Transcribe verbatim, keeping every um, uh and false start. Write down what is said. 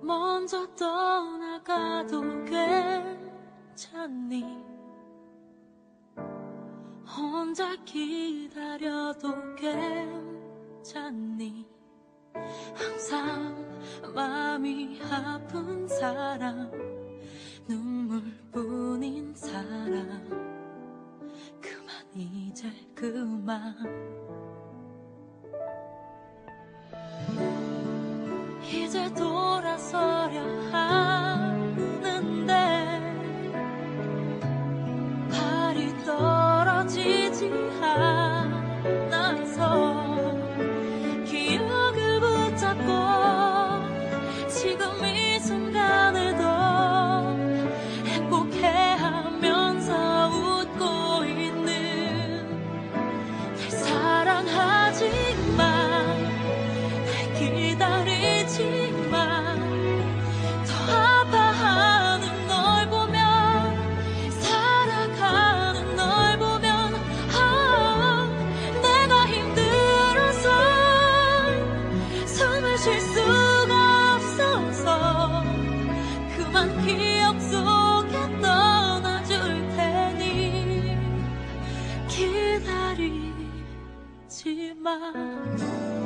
먼저 떠나가도 괜찮니? 혼자 기다려도 괜찮니? 항상 마음이 아픈 사람, 눈물뿐인 사람, 그만 이제 그만. 이제 돌아서려 하는데 발이 떨어지지 않아서 기억을 붙잡고 지금 이 순간에도 행복해하면서 웃고 있는 날 사랑하지만 날 기다리지만 더 아파하는 널 보면 살아가는 널 보면 아, 내가 힘들어서 숨을 쉴 수가 없어서 그만 기억 속에 떠나줄 테니 기다리지마.